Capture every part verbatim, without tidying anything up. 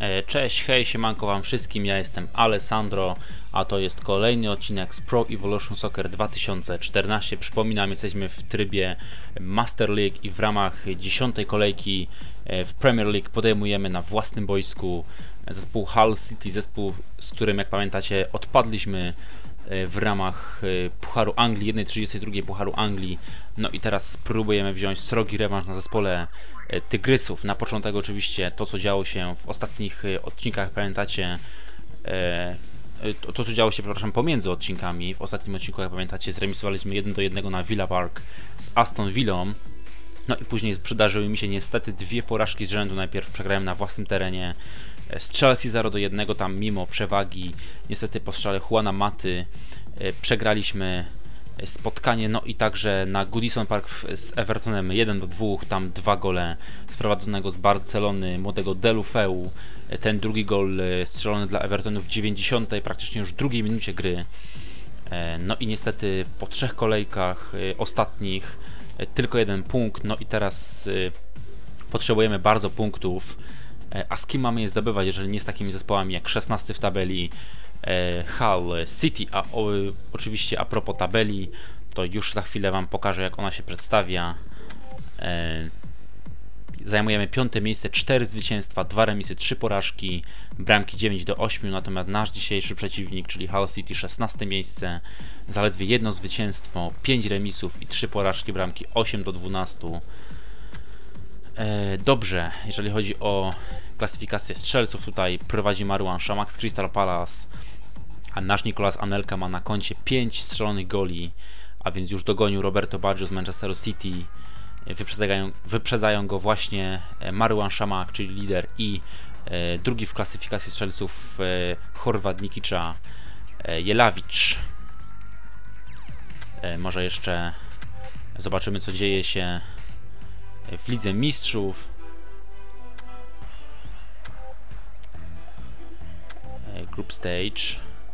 Cześć, hej, siemanko wam wszystkim, ja jestem Alessandro, a to jest kolejny odcinek z Pro Evolution Soccer dwa tysiące czternaście. Przypominam, jesteśmy w trybie Master League i w ramach dziesiątej kolejki w Premier League podejmujemy na własnym boisku zespół Hull City, zespół, z którym, jak pamiętacie, odpadliśmy w ramach Pucharu Anglii, jednej trzydziestej drugiej Pucharu Anglii. No i teraz spróbujemy wziąć srogi rewanż na zespole Tygrysów. Na początek oczywiście to, co działo się w ostatnich odcinkach, pamiętacie, to, to co działo się, przepraszam, pomiędzy odcinkami. W ostatnim odcinku, jak pamiętacie, zremisowaliśmy jeden do jednego na Villa Park z Aston Villą. No i później przydarzyły mi się niestety dwie porażki z rzędu. Najpierw przegrałem na własnym terenie z Chelsea zero do jednego, tam mimo przewagi, niestety po strzale Juana Maty przegraliśmy spotkanie, no i także na Goodison Park z Evertonem jeden do dwóch, tam dwa gole sprowadzonego z Barcelony młodego Deulofeu, ten drugi gol strzelony dla Evertonu w dziewięćdziesiątej, praktycznie już drugiej minucie gry. No i niestety po trzech kolejkach ostatnich tylko jeden punkt, no i teraz potrzebujemy bardzo punktów. A z kim mamy je zdobywać, jeżeli nie z takimi zespołami jak szesnasty w tabeli Hull City? A o, oczywiście a propos tabeli, to już za chwilę wam pokażę, jak ona się przedstawia. E, zajmujemy piąte miejsce, cztery zwycięstwa, dwa remisy, trzy porażki, bramki dziewięć do ośmiu, natomiast nasz dzisiejszy przeciwnik, czyli Hull City, szesnaste miejsce, zaledwie jedno zwycięstwo, pięć remisów i trzy porażki, bramki osiem do dwunastu. E, dobrze, jeżeli chodzi o klasyfikację strzelców, tutaj prowadzi Marouane Chamakh z Crystal Palace, a nasz Nicolas Anelka ma na koncie pięć strzelonych goli, a więc już dogonił Roberto Baggio z Manchesteru City. Wyprzedzają, wyprzedzają go właśnie Marouane Chamakh, czyli lider, i e, drugi w klasyfikacji strzelców e, Chorwat Nikicza e, Jelavic. E, może jeszcze zobaczymy, co dzieje się w Lidze Mistrzów. Group Stage.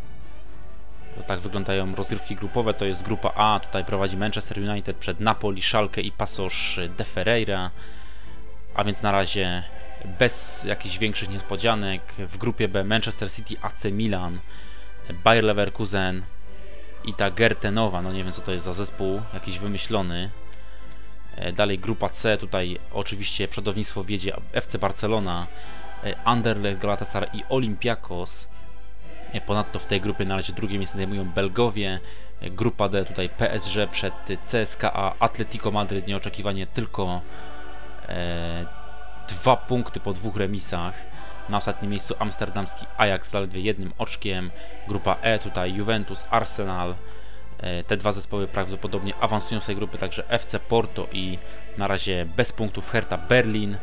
To tak wyglądają rozgrywki grupowe. To jest grupa A. Tutaj prowadzi Manchester United przed Napoli, Schalke i Paços de Ferreira. A więc na razie bez jakichś większych niespodzianek. W grupie B Manchester City, A C Milan, Bayer Leverkusen i ta Gertenowa. No nie wiem, co to jest za zespół. Jakiś wymyślony. Dalej grupa C, tutaj oczywiście przodownictwo wiedzie F C Barcelona, Anderlecht, Galatasaray i Olympiakos. Ponadto w tej grupie na razie drugie miejsce zajmują Belgowie. Grupa D, tutaj P S G przed C S K A, Atletico Madryt, nieoczekiwanie tylko e, dwa punkty po dwóch remisach. Na ostatnim miejscu amsterdamski Ajax zaledwie jednym oczkiem. Grupa E, tutaj Juventus, Arsenal. Te dwa zespoły prawdopodobnie awansują z tej grupy, także F C Porto i na razie bez punktów Hertha Berlin.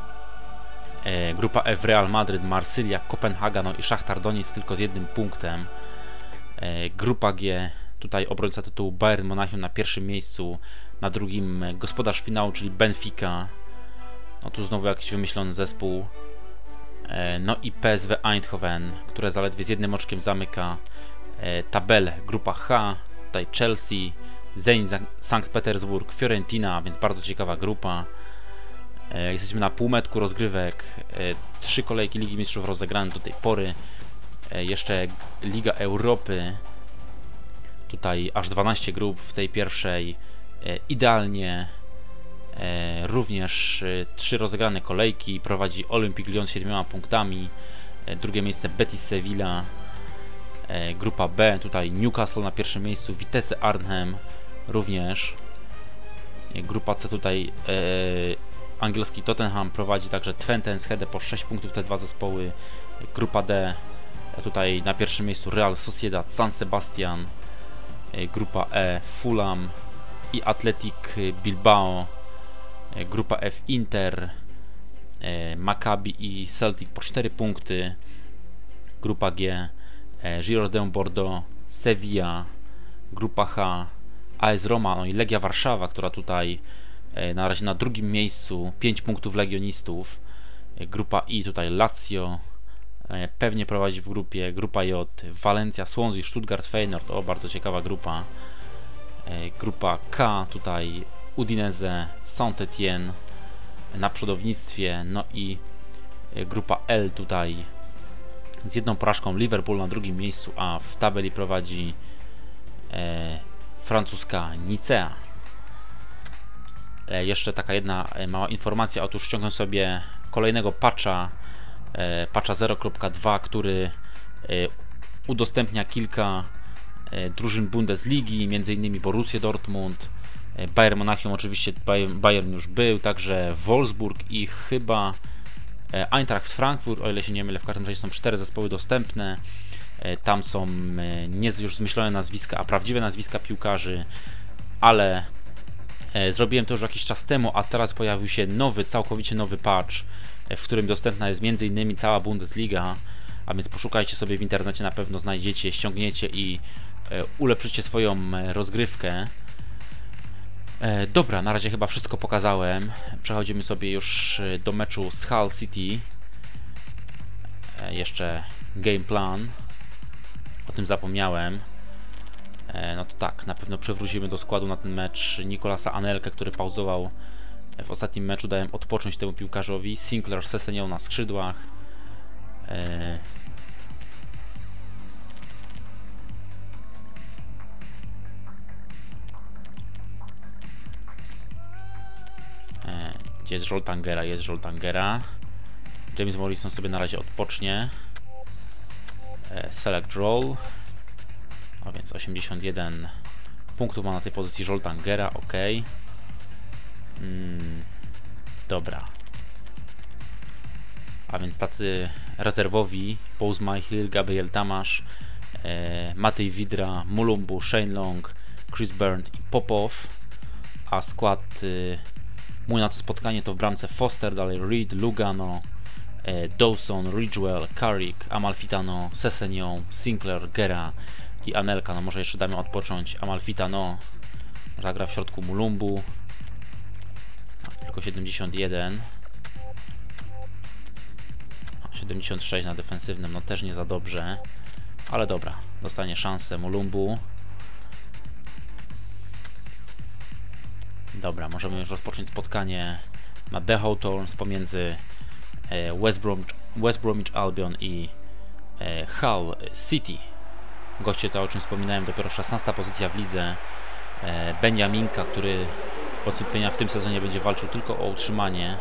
E, grupa F, Real Madryt, Marsylia, Kopenhaga, no i Szachtar Donieck tylko z jednym punktem. E, grupa G, tutaj obrońca tytułu Bayern Monachium na pierwszym miejscu, na drugim gospodarz finału, czyli Benfica. No tu znowu jakiś wymyślony zespół. E, no i P S V Eindhoven, które zaledwie z jednym oczkiem zamyka e, tabelę. Grupa H, tutaj Chelsea, Zenit Sankt Petersburg, Fiorentina, więc bardzo ciekawa grupa. E, jesteśmy na półmetku rozgrywek. E, trzy kolejki Ligi Mistrzów rozegrane do tej pory. E, jeszcze Liga Europy. Tutaj aż dwanaście grup w tej pierwszej. E, idealnie. E, również e, trzy rozegrane kolejki. Prowadzi Olympique Lyon z siedmioma punktami. E, drugie miejsce Betis Sevilla. E, grupa B, tutaj Newcastle na pierwszym miejscu, Vitesse Arnhem również. E, grupa C, tutaj e, angielski Tottenham prowadzi także Twente Enschede po sześć punktów, te dwa zespoły. E, grupa D, e, tutaj na pierwszym miejscu Real Sociedad, San Sebastian. E, grupa E, Fulham i Athletic Bilbao. E, grupa F, Inter, e, Maccabi i Celtic po cztery punkty. Grupa G, Girondin Bordeaux, Sevilla. Grupa H, A S Roma, no i Legia Warszawa, która tutaj e, na razie na drugim miejscu, pięć punktów legionistów. E, grupa I, tutaj Lazio e, pewnie prowadzi w grupie. Grupa J, Valencia, Swansea, Stuttgart, Feyenoord, o, bardzo ciekawa grupa. E, grupa K, tutaj Udinese, Saint-Étienne na przodownictwie, no i Grupa L tutaj z jedną porażką Liverpool na drugim miejscu, a w tabeli prowadzi e, francuska Nicea. E, jeszcze taka jedna e, mała informacja, otóż ściągnę sobie kolejnego patcha, e, patcha zero kropka dwa, który e, udostępnia kilka e, drużyn Bundesligi, między innymi Borussię Dortmund, e, Bayern Monachium, oczywiście Bayern już był, także Wolfsburg i chyba Eintracht Frankfurt, o ile się nie mylę. W każdym razie są cztery zespoły dostępne. Tam są nie już zmyślone nazwiska, a prawdziwe nazwiska piłkarzy, ale zrobiłem to już jakiś czas temu, a teraz pojawił się nowy, całkowicie nowy patch, w którym dostępna jest między innymi cała Bundesliga, a więc poszukajcie sobie w internecie, na pewno znajdziecie, ściągniecie i ulepszycie swoją rozgrywkę. E, dobra, na razie chyba wszystko pokazałem. Przechodzimy sobie już do meczu z Hull City. E, jeszcze game plan. O tym zapomniałem. E, no to tak, na pewno przywrócimy do składu na ten mecz Nicolasa Anelkę, który pauzował w ostatnim meczu. Dałem odpocząć temu piłkarzowi. Sinclair z Sessegnon na skrzydłach. E, Gdzie jest Żoltangera? Jest Żoltangera. James Morrison sobie na razie odpocznie. Select roll. A więc osiemdziesiąt jeden punktów ma na tej pozycji Żoltangera. Ok. Mm, dobra. A więc tacy rezerwowi: Paul Michael, Gabriel Tamasz, e, Matej Widra, Mulumbu, Shane Long, Chris Byrne i Popow. A skład y, mój na to spotkanie to w bramce Foster, dalej Reed, Lugano, e, Dawson, Ridgewell, Carrick, Amalfitano, Sessegnon, Sinclair, Gera i Anelka. No może jeszcze damy odpocząć Amalfitano. Zagra w środku Mulumbu. A, tylko siedemdziesiąt jeden. A, siedemdziesiąt sześć na defensywnym, no też nie za dobrze. Ale dobra, dostanie szansę Mulumbu. Dobra, możemy już rozpocząć spotkanie na The Hawthorns pomiędzy West Bromwich, West Bromwich Albion i Hull City. Goście to, o czym wspominałem, dopiero szesnasta pozycja w lidze. Beniaminka, który od wstąpienia w tym sezonie będzie walczył tylko o utrzymanie.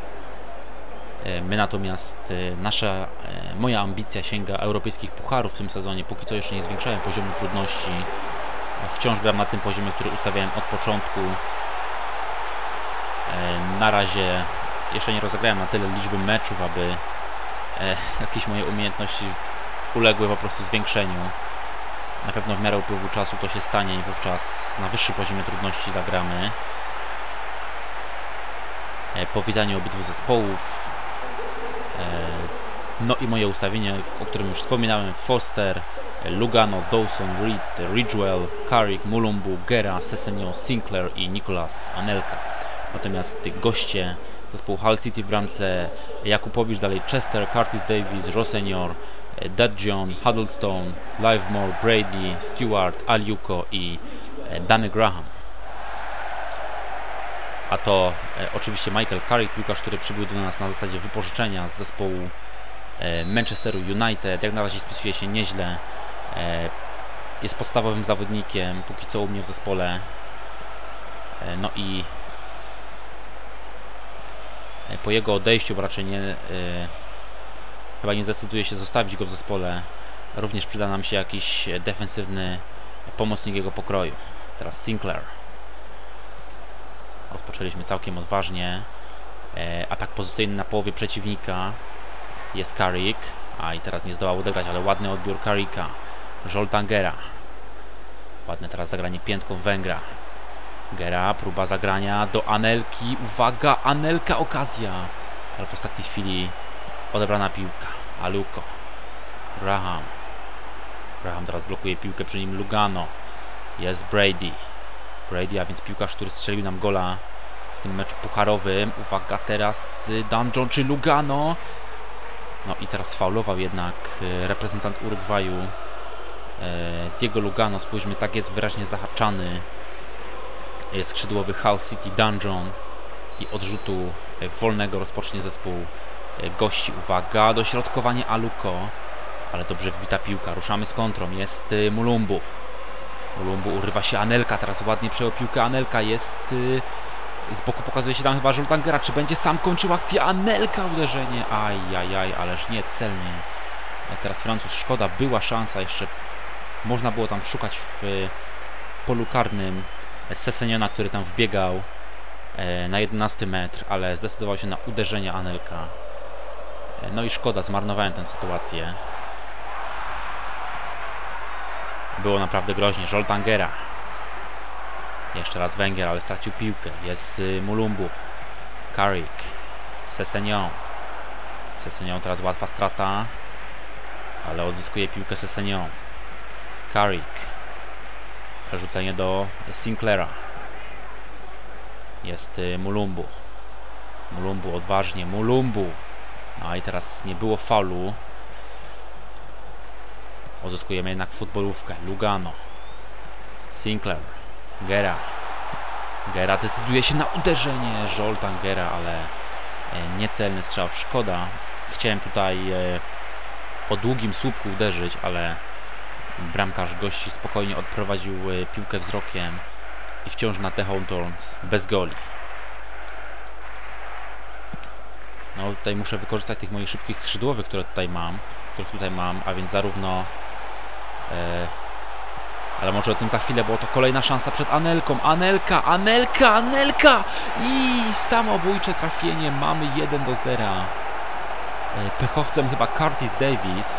My natomiast, nasza, moja ambicja sięga europejskich pucharów w tym sezonie. Póki co jeszcze nie zwiększałem poziomu trudności. Wciąż gram na tym poziomie, który ustawiałem od początku. Na razie jeszcze nie rozegrałem na tyle liczby meczów, aby e, jakieś moje umiejętności uległy po prostu zwiększeniu. Na pewno w miarę upływu czasu to się stanie i wówczas na wyższym poziomie trudności zagramy. E, powitanie obydwu zespołów. E, no i moje ustawienie, o którym już wspominałem: Foster, Lugano, Dawson, Reed, Ridgewell, Carrick, Mulumbu, Gera, Sessegnon, Sinclair i Nicolas Anelka. Natomiast tych goście zespołu Hull City w bramce Jakubowicz, dalej Chester, Curtis Davies, Rossenior, Dad John, Huddlestone, Livemore, Brady, Stewart, Aliuko i Danny Graham. A to e, oczywiście Michael Carrick, piłkarz, który przybył do nas na zasadzie wypożyczenia z zespołu e, Manchesteru United. Jak na razie spisuje się nieźle. E, jest podstawowym zawodnikiem póki co u mnie w zespole. E, no i po jego odejściu, bo raczej nie, yy, chyba nie zdecyduje się zostawić go w zespole, również przyda nam się jakiś defensywny pomocnik jego pokroju. Teraz Sinclair. Rozpoczęliśmy całkiem odważnie. E, atak pozycyjny na połowie przeciwnika. Jest Carrick. A i teraz nie zdołał odegrać, ale ładny odbiór Carricka. Żoltangera. Ładne teraz zagranie piętką Węgra. Gera, próba zagrania do Anelki. Uwaga, Anelka, okazja. Ale w ostatniej chwili odebrana piłka. Aluko. Graham. Graham teraz blokuje piłkę, przy nim Lugano. Jest Brady. Brady, a więc piłkarz, który strzelił nam gola w tym meczu pucharowym. Uwaga, teraz Dungeon czy Lugano. No i teraz faulował jednak reprezentant Urugwaju. Diego Lugano, spójrzmy, tak jest wyraźnie zahaczany. Jest skrzydłowy Hull City Dungeon i od rzutu wolnego rozpocznie zespół gości. Uwaga, dośrodkowanie Aluko. Ale dobrze wbita piłka. Ruszamy z kontrą. Jest y, Mulumbu. Mulumbu urywa się Anelka. Teraz ładnie przejął piłkę. Anelka jest... Y, z boku pokazuje się tam chyba Zoltangera. Czy będzie sam kończył akcję? Anelka, uderzenie. Ajajaj, ależ nie celnie. A teraz Francuz, szkoda. Była szansa jeszcze. Można było tam szukać w y, polu karnym Sessegniona, który tam wbiegał y, na jedenasty metr, ale zdecydował się na uderzenie Anelka. Y, no i szkoda, zmarnowałem tę sytuację. Było naprawdę groźnie. Zoltangera. Jeszcze raz Węgier, ale stracił piłkę. Jest y, Mulumbu. Carrick. Sessegnon. Sessegnon teraz łatwa strata. Ale odzyskuje piłkę Sessegnon. Carrick. Przerzucenie do Sinclaira. Jest y, Mulumbu. Mulumbu odważnie. Mulumbu. No i teraz nie było faulu. Uzyskujemy jednak futbolówkę. Lugano. Sinclair. Gera. Gera decyduje się na uderzenie. Zoltangera, ale e, niecelny strzał. Szkoda. Chciałem tutaj e, po długim słupku uderzyć, ale bramkarz gości spokojnie odprowadził e, piłkę wzrokiem i wciąż na The Hawthorns bez goli. No tutaj muszę wykorzystać tych moich szybkich skrzydłowych, które tutaj mam, których tutaj mam, a więc zarówno e, ale może o tym za chwilę, bo to kolejna szansa przed Anelką. Anelka, Anelka, Anelka! I samobójcze trafienie. Mamy jeden do zera. Pechowcem chyba Curtis Davies.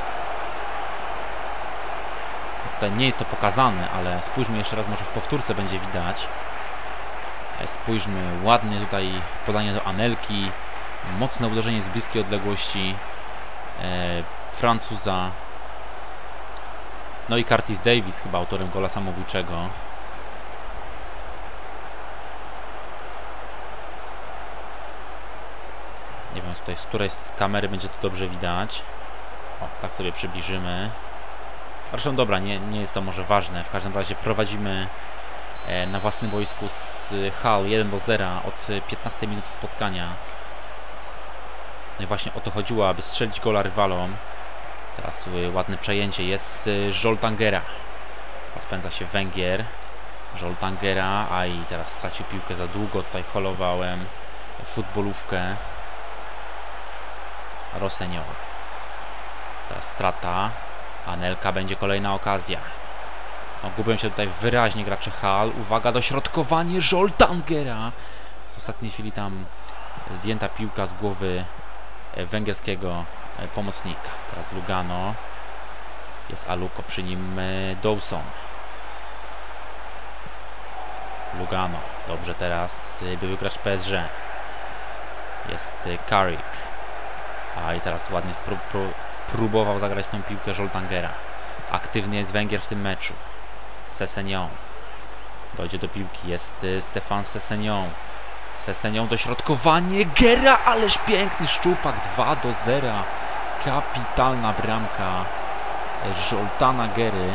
Tutaj nie jest to pokazane, ale spójrzmy jeszcze raz, może w powtórce będzie widać. Spójrzmy, ładnie tutaj podanie do Anelki. Mocne uderzenie z bliskiej odległości Francuza. No i Curtis Davies chyba autorem gola samobójczego. Nie wiem tutaj z której z kamery będzie to dobrze widać. O, tak sobie przybliżymy. Zresztą dobra, nie, nie jest to może ważne. W każdym razie prowadzimy e, na własnym boisku z Hull jeden do zera od piętnastej minuty spotkania. No i właśnie o to chodziło, aby strzelić gola rywalom. Teraz y, ładne przejęcie. Jest y, Zoltangera. Rozpędza się Węgier. Zoltangera. A i teraz stracił piłkę za długo. Tutaj holowałem futbolówkę. Rossegnon. Teraz strata. Anelka, będzie kolejna okazja. No, gubią się tutaj wyraźnie gracze Hull. Uwaga, dośrodkowanie Zoltangera. W ostatniej chwili tam zdjęta piłka z głowy węgierskiego pomocnika. Teraz Lugano. Jest Aluko, przy nim Dawson. Lugano. Dobrze teraz były gracz P S G. Jest Carrick. A i teraz ładnie pró pró próbował zagrać tą piłkę Zoltangera. Aktywny jest Węgier w tym meczu. Sessegnon. Dojdzie do piłki. Jest Stefan Sessegnon. Sessegnon, dośrodkowanie. Gera, ależ piękny szczupak. dwa do zera. Kapitalna bramka Zoltana Gery.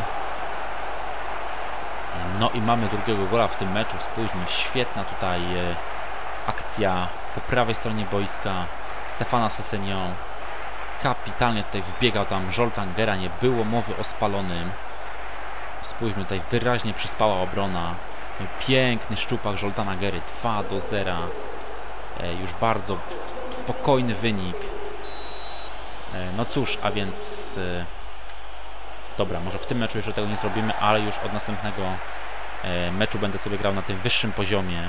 No i mamy drugiego gola w tym meczu. Spójrzmy, świetna tutaj e, akcja po prawej stronie boiska Stefana Sessegnon. Kapitalnie tutaj wbiegał tam Zoltangera. Nie było mowy o spalonym. Spójrzmy, tutaj wyraźnie przyspała obrona. Piękny szczupak Zoltana Gery. dwa do zera. E, już bardzo spokojny wynik. No cóż, a więc e, dobra, może w tym meczu jeszcze tego nie zrobimy, ale już od następnego e, meczu będę sobie grał na tym wyższym poziomie.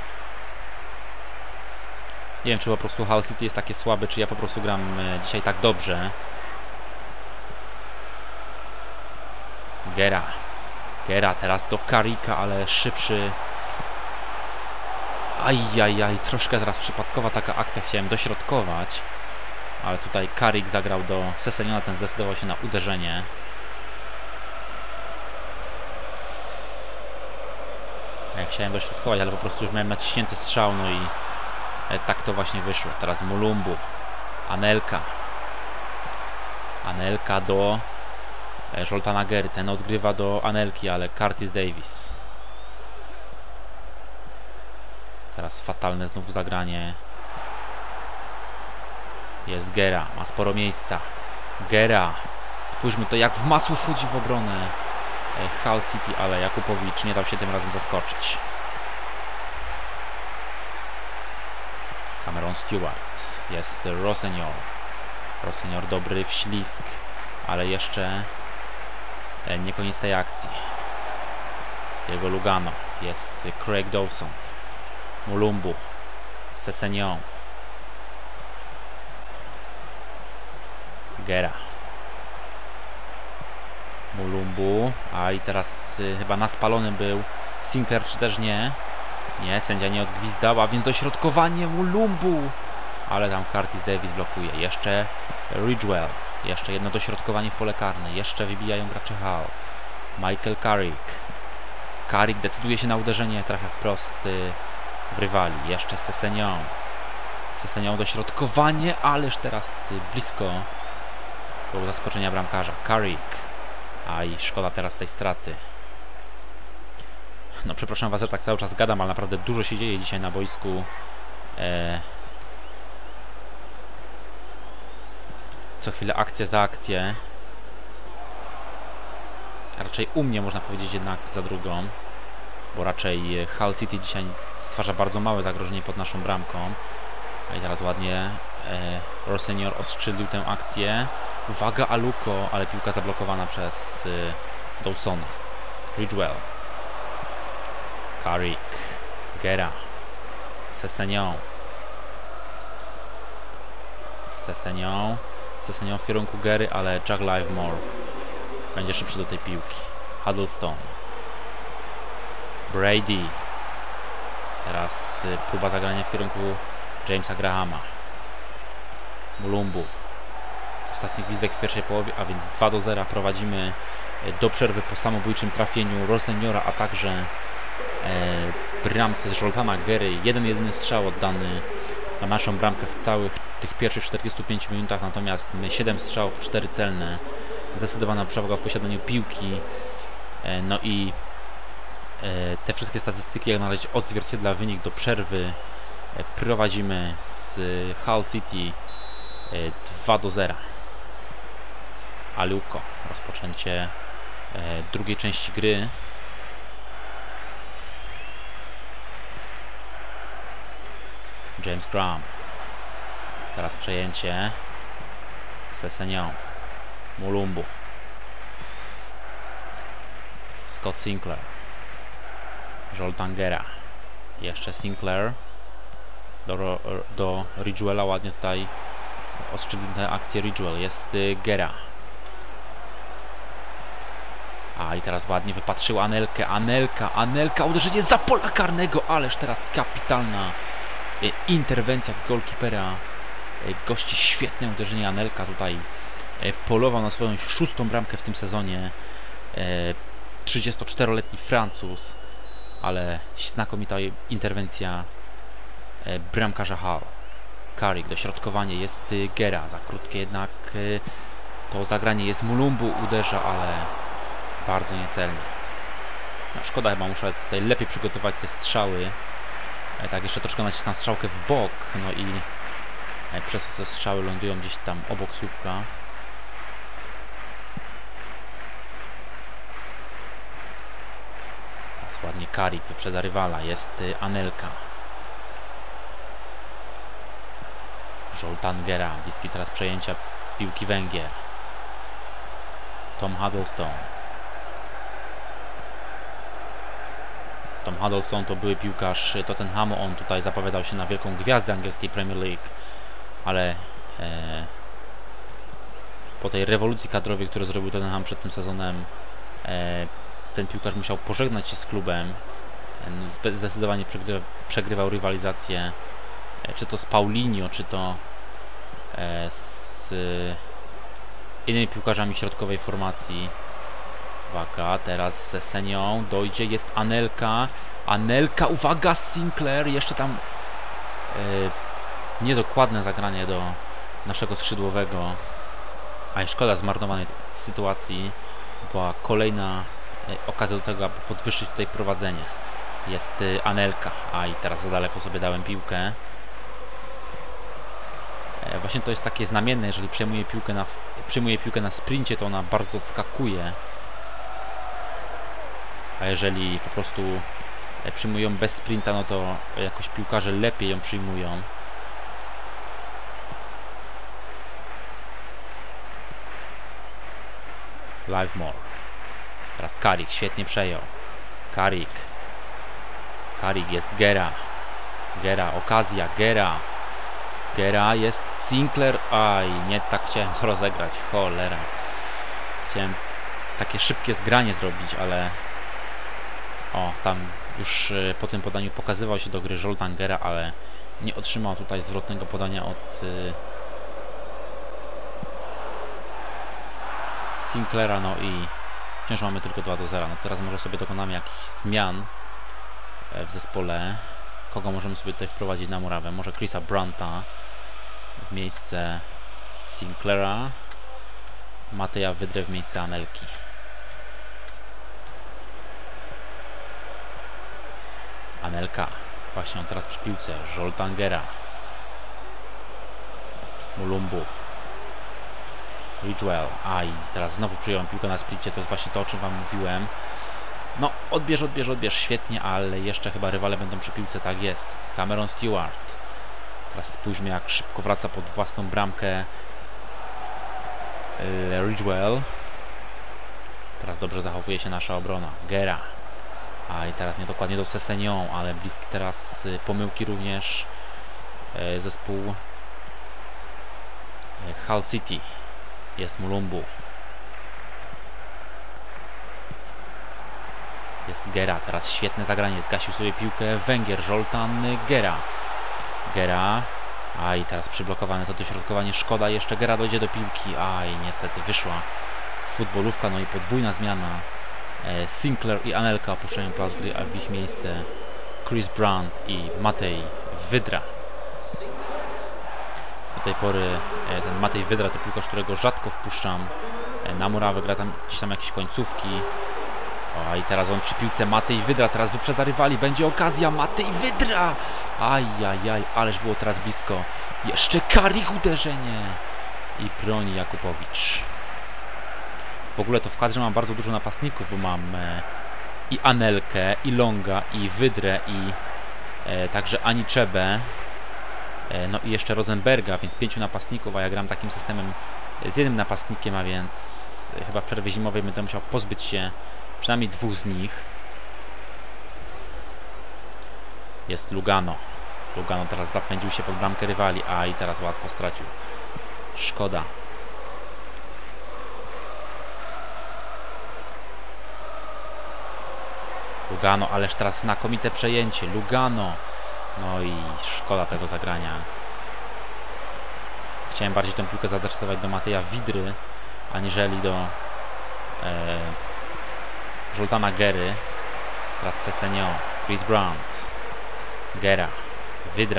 Nie wiem, czy po prostu Hull City jest takie słabe, czy ja po prostu gram e, dzisiaj tak dobrze. Gera. Gera teraz do Carricka, ale szybszy. Ajajaj, troszkę teraz przypadkowa taka akcja, chciałem dośrodkować. Ale tutaj Carrick zagrał do Sessegnona, ten zdecydował się na uderzenie. Ja chciałem dośrodkować, ale po prostu już miałem naciśnięty strzał, no i e, tak to właśnie wyszło. Teraz Mulumbu. Anelka. Anelka do e, Zoltana Gery. Ten odgrywa do Anelki, ale Curtis Davies. Teraz fatalne znowu zagranie. Jest Gera, ma sporo miejsca. Gera. Spójrzmy to, jak w masło wchodzi w obronę Hull City, ale Jakubowicz nie dał się tym razem zaskoczyć. Cameron Stewart. Jest Rosenior. Rosenior dobry w ślizg, ale jeszcze nie koniec tej akcji. Jego Lugano. Jest Craig Dawson. Mulumbu. Sessegnon. Gera. Mulumbu. A i teraz y, chyba na spalonym był Sinclair, czy też nie? Nie, sędzia nie odgwizdał, a więc dośrodkowanie Mulumbu. Ale tam Curtis Davis blokuje. Jeszcze Ridgewell. Jeszcze jedno dośrodkowanie w pole karne. Jeszcze wybijają gracze Hull. Michael Carrick. Carrick decyduje się na uderzenie, trafia wprost y, w rywali. Jeszcze Sessegnon. Sessegnon dośrodkowanie, ależ teraz y, blisko było zaskoczenia bramkarza. Carrick. A i szkoda teraz tej straty. No przepraszam was, że tak cały czas gadam, ale naprawdę dużo się dzieje dzisiaj na boisku. E... Co chwilę akcja za akcję. A raczej u mnie można powiedzieć jedna akcja za drugą. Bo raczej Hull City dzisiaj stwarza bardzo małe zagrożenie pod naszą bramką. A i teraz ładnie e... Rosenior ostrzelił tę akcję. Uwaga, Aluko, ale piłka zablokowana przez y, Dawsona. Ridgewell. Carrick. Gera. Sessegnon. Sessegnon. Sessegnon w kierunku Gery, ale Jack Livemore będzie szybszy do tej piłki. Huddlestone. Brady. Teraz y, próba zagrania w kierunku Jamesa Grahama. Mulumbu. Ostatni gwizdek w pierwszej połowie, a więc dwa do zera prowadzimy do przerwy po samobójczym trafieniu Roseniora, a także e, bramce z Zoltana Gery. Jeden jedyny strzał oddany na naszą bramkę w całych tych pierwszych czterdziestu pięciu minutach, natomiast my siedem strzałów, cztery celne. Zdecydowana przewaga w posiadaniu piłki. E, no i e, te wszystkie statystyki jak na razie odzwierciedla wynik do przerwy. E, prowadzimy z Hull City e, dwa do zera. Aluko, rozpoczęcie e, drugiej części gry. James Graham. Teraz przejęcie. Sessegnon. Mulumbu. Scott Sinclair. Zoltan Gera. Jeszcze Sinclair. Do, do Ridgewella, ładnie tutaj ostrzelił tę akcję Ridgewell. Jest y, Gera. A i teraz ładnie wypatrzył Anelkę, Anelka, Anelka, uderzenie za pola karnego, ależ teraz kapitalna e, interwencja golkipera. E, gości świetne uderzenie. Anelka tutaj e, polował na swoją szóstą bramkę w tym sezonie. E, trzydziestoczteroletni Francuz, ale znakomita interwencja e, bramkarza Hull. Carrick, dośrodkowanie, jest y, Gera, za krótkie jednak y, to zagranie jest. Mulumbu uderza, ale bardzo niecelnie. No, szkoda, chyba muszę tutaj lepiej przygotować te strzały. E, tak, jeszcze troszkę naciskam strzałkę w bok, no i e, przez to te strzały lądują gdzieś tam obok słupka. Teraz ładnie Carrick wyprzedza rywala, jest y, Anelka. Zoltan Gera, bliski teraz przejęcia piłki Węgier. Tom Huddlestone. Tom Huddlestone to były piłkarz Tottenhamu, on tutaj zapowiadał się na wielką gwiazdę angielskiej Premier League, ale e, po tej rewolucji kadrowej, którą zrobił Tottenham przed tym sezonem, e, ten piłkarz musiał pożegnać się z klubem. E, zdecydowanie przegrywa, przegrywał rywalizację, e, czy to z Paulinho, czy to e, z e, innymi piłkarzami środkowej formacji. Uwaga, teraz Sessegnon dojdzie, jest Anelka. Anelka, uwaga, Sinclair, jeszcze tam yy, niedokładne zagranie do naszego skrzydłowego. A i szkoda zmarnowanej sytuacji. Była kolejna yy, okazja do tego, aby podwyższyć tutaj prowadzenie. Jest yy, Anelka, a i teraz za daleko sobie dałem piłkę. E, właśnie to jest takie znamienne, jeżeli przejmuje piłkę na, przyjmuje piłkę na sprincie, to ona bardzo odskakuje. A jeżeli po prostu e, przyjmują bez sprinta, no to jakoś piłkarze lepiej ją przyjmują. Livemore. Teraz Carrick świetnie przejął. Carrick. Carrick jest Gera. Gera, okazja, Gera. Gera jest Sinclair. Aj, nie tak chciałem to rozegrać. Cholera. Chciałem takie szybkie zgranie zrobić, ale... O, tam już y, po tym podaniu pokazywał się do gry Zoltan Gera, ale nie otrzymał tutaj zwrotnego podania od y, Sinclaira, no i wciąż mamy tylko dwa do zera. No teraz może sobie dokonamy jakichś zmian w zespole. Kogo możemy sobie tutaj wprowadzić na murawę? Może Chrisa Branta w miejsce Sinclaira, Mateja Wydrę w miejsce Anelki. Anelka, właśnie on teraz przy piłce. Zoltan Gera. Mulumbu. Ridgewell. A i teraz znowu przyjąłem piłkę na splicie. To jest właśnie to, o czym wam mówiłem. No, odbierz, odbierz, odbierz. Świetnie, ale jeszcze chyba rywale będą przy piłce. Tak jest. Cameron Stewart. Teraz spójrzmy, jak szybko wraca pod własną bramkę Ridgewell. Teraz dobrze zachowuje się nasza obrona. Gera. A i teraz niedokładnie do Sessegnon, ale bliski teraz y, pomyłki również y, zespół y, Hull City. Jest Mulumbu. Jest Gera, teraz świetne zagranie, zgasił sobie piłkę Węgier, Zoltan Gera. Gera, a i teraz przyblokowane to dośrodkowanie, szkoda, jeszcze Gera dojdzie do piłki, a i niestety wyszła futbolówka, no i podwójna zmiana. E, Sinclair i Anelka opuszczają plac gry, a w ich miejsce Chris Brandt i Matej Wydra. Do tej pory e, ten Matej Wydra to piłkarz, którego rzadko wpuszczam e, na murawę, gra tam gdzieś tam jakieś końcówki. O, i teraz on przy piłce Matej Wydra, teraz wyprzedza rywali, będzie okazja, Matej Wydra! Ajajaj, ależ było teraz blisko. Jeszcze Carrick uderzenie i broni Jakubowicz. W ogóle to w kadrze mam bardzo dużo napastników, bo mam e, i Anelkę, i Longa, i Wydrę, i e, także Aniczebę, e, no i jeszcze Rosenberga, więc pięciu napastników, a ja gram takim systemem z jednym napastnikiem, a więc e, chyba w przerwie zimowej będę musiał pozbyć się przynajmniej dwóch z nich. Jest Lugano. Lugano teraz zapędził się pod bramkę rywali, a i teraz łatwo stracił. Szkoda. Lugano, ależ teraz znakomite przejęcie. Lugano. No i szkoda tego zagrania. Chciałem bardziej tę piłkę zaadresować do Mateja Widry, aniżeli do e, Zoltana Gery. Teraz Sessegnon. Chris Brandt. Gera. Wydra.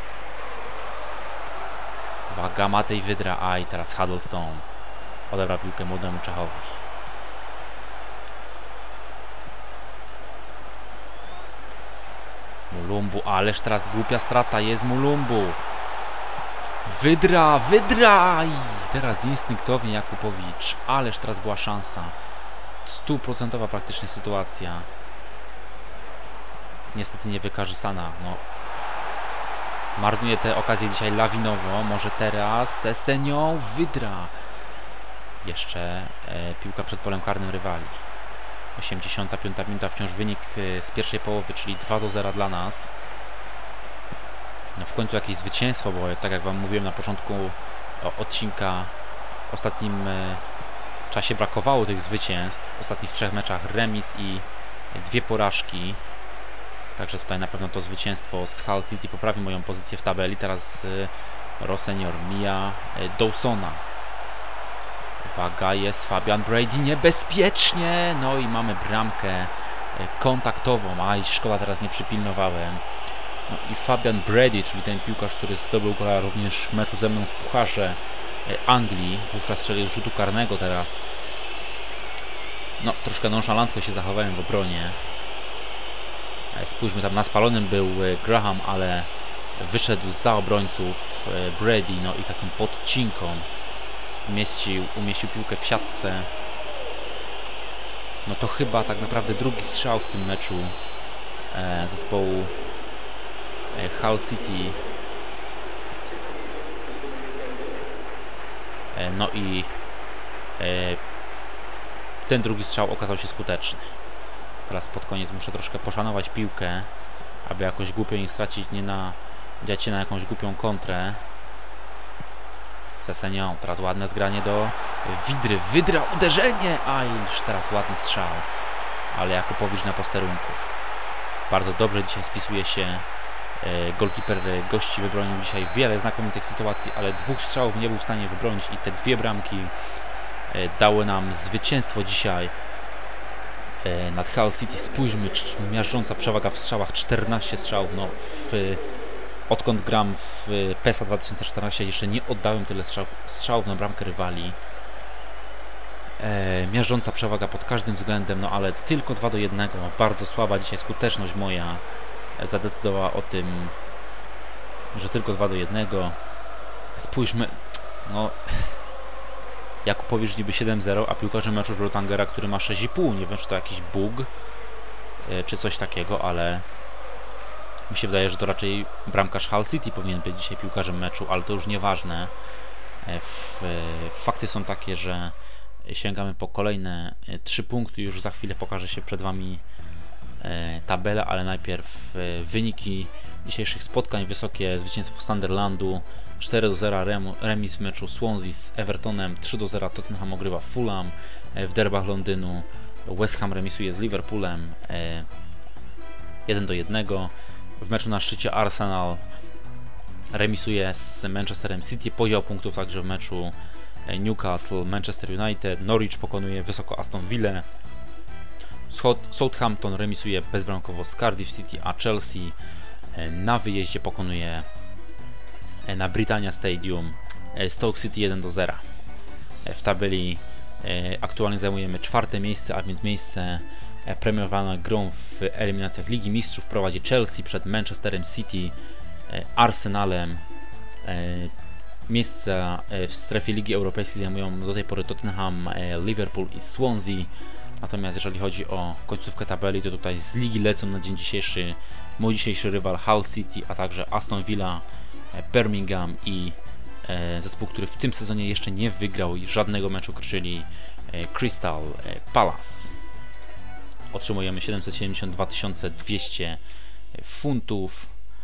Uwaga, Matej Wydra. A i teraz Huddlestone odebrał piłkę młodemu Czechowi. Mulumbu, ależ teraz głupia strata, jest Mulumbu. Wydra, Wydra! I teraz instynktownie Jakubowicz, ależ teraz była szansa. Stuprocentowa praktycznie sytuacja. Niestety niewykorzystana. No. Marnuje te okazje dzisiaj lawinowo. Może teraz Sessegnon, Wydra. Jeszcze e, piłka przed polem karnym rywali. osiemdziesiąta piąta minuta, wciąż wynik z pierwszej połowy, czyli dwa do zera dla nas. No w końcu jakieś zwycięstwo, bo tak jak wam mówiłem na początku odcinka, w ostatnim czasie brakowało tych zwycięstw. W ostatnich trzech meczach remis i dwie porażki. Także tutaj na pewno to zwycięstwo z Hull City poprawi moją pozycję w tabeli. Teraz Rossenior mija Dawsona. Uwaga, jest Fabian Brady, niebezpiecznie, no i mamy bramkę kontaktową, a i szkoda, teraz nie przypilnowałem. No i Fabian Brady, czyli ten piłkarz, który zdobył gola również w meczu ze mną w Pucharze Anglii, wówczas strzelił z rzutu karnego, teraz no troszkę nonszalancko się zachowałem w obronie. Spójrzmy, tam na spalonym był Graham, ale wyszedł zza obrońców Brady, no i taką podcinką umieścił, umieścił piłkę w siatce. No to chyba tak naprawdę drugi strzał w tym meczu e, zespołu e, Hull City. E, no i e, ten drugi strzał okazał się skuteczny. Teraz pod koniec muszę troszkę poszanować piłkę, aby jakoś głupio nie stracić, nie nadziać się na jakąś głupią kontrę. Sessegnon, teraz ładne zgranie do Widry. Wydra, uderzenie! Ajż, teraz ładny strzał. Ale Jakubowicz na posterunku. Bardzo dobrze dzisiaj spisuje się e, golkiper gości. Wybronił dzisiaj wiele znakomitych sytuacji, ale dwóch strzałów nie był w stanie wybronić i te dwie bramki e, dały nam zwycięstwo dzisiaj e, nad Hull City. Spójrzmy, miażdżąca przewaga w strzałach, czternaście strzałów. No, w Odkąd gram w P E S A dwa tysiące czternaście jeszcze nie oddałem tyle strzał, strzałów na bramkę rywali. E, miażdżąca przewaga pod każdym względem, no ale tylko dwa do jednego. Bardzo słaba dzisiaj skuteczność moja zadecydowała o tym, że tylko dwa do jednego. Spójrzmy, no Jakubowicz niby siedem zero, a piłkarzem meczu Rotangera, który ma sześć i pół. Nie wiem, czy to jakiś bug e, czy coś takiego, ale mi się wydaje, że to raczej bramkarz Hull City powinien być dzisiaj piłkarzem meczu, ale to już nieważne. W, fakty są takie, że sięgamy po kolejne trzy punkty. Już za chwilę pokaże się przed Wami tabela, ale najpierw wyniki dzisiejszych spotkań. Wysokie zwycięstwo Sunderlandu cztery do zera, remis w meczu Swansea z Evertonem, trzy do zera Tottenham ogrywa Fulham, w derbach Londynu West Ham remisuje z Liverpoolem jeden do jednego. W meczu na szczycie Arsenal remisuje z Manchesterem City, podział punktów także w meczu Newcastle, Manchester United, Norwich pokonuje wysoko Aston Villa, Southampton remisuje bezbramkowo z Cardiff City, a Chelsea na wyjeździe pokonuje na Britannia Stadium Stoke City jeden do zera. W tabeli aktualnie zajmujemy czwarte miejsce, a więc miejsce premiowane grą w eliminacjach Ligi Mistrzów. Prowadzi Chelsea przed Manchesterem City, Arsenalem. Miejsca w strefie Ligi Europejskiej zajmują do tej pory Tottenham, Liverpool i Swansea. Natomiast jeżeli chodzi o końcówkę tabeli, to tutaj z ligi lecą na dzień dzisiejszy mój dzisiejszy rywal Hull City, a także Aston Villa, Birmingham i zespół, który w tym sezonie jeszcze nie wygrał żadnego meczu, czyli Crystal Palace. Otrzymujemy siedemset siedemdziesiąt dwa tysiące dwieście funtów.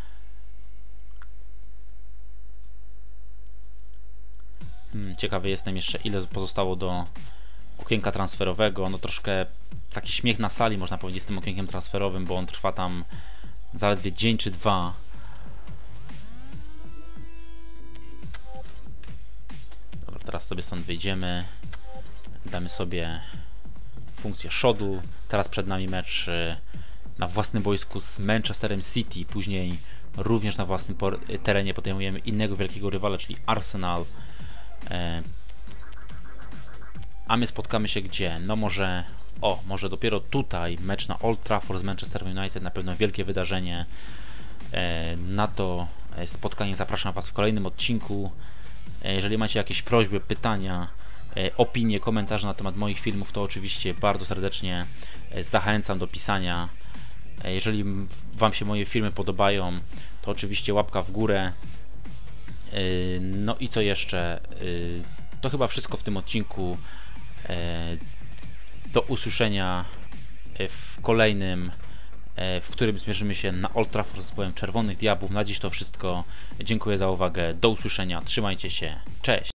Hmm, ciekawy jestem jeszcze, ile pozostało do okienka transferowego. No troszkę taki śmiech na sali, można powiedzieć, z tym okienkiem transferowym, bo on trwa tam zaledwie dzień czy dwa. Dobra, teraz sobie stąd wyjdziemy. Damy sobie funkcję szodu. Teraz przed nami mecz na własnym boisku z Manchesterem City. Później również na własnym terenie podejmujemy innego wielkiego rywala, czyli Arsenal. A my spotkamy się gdzie? No może, o, może dopiero tutaj mecz na Old Trafford z Manchester United, na pewno wielkie wydarzenie. Na to spotkanie zapraszam Was w kolejnym odcinku. Jeżeli macie jakieś prośby, pytania, opinie, komentarze na temat moich filmów, to oczywiście bardzo serdecznie zachęcam do pisania. Jeżeli Wam się moje filmy podobają, to oczywiście łapka w górę. No i co jeszcze? To chyba wszystko w tym odcinku. Do usłyszenia w kolejnym, w którym zmierzymy się na Old Trafford z zespołem Czerwonych Diabłów. Na dziś to wszystko. Dziękuję za uwagę. Do usłyszenia. Trzymajcie się. Cześć.